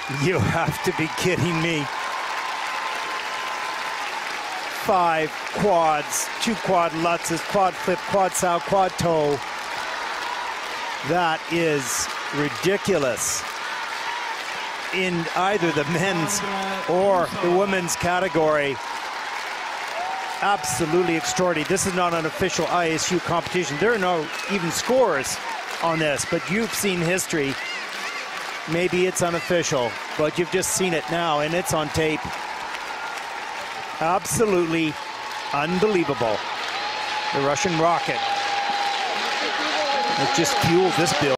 You have to be kidding me. 5 quads, 2 quad lutzes, quad flip, quad sow, quad toe. That is ridiculous in either the men's or the women's category. Absolutely extraordinary. This is not an official ISU competition. There are no even scores on this, but you've seen history. Maybe it's unofficial, but you've just seen it now, and it's on tape. Absolutely unbelievable. The Russian rocket. It just fueled this build.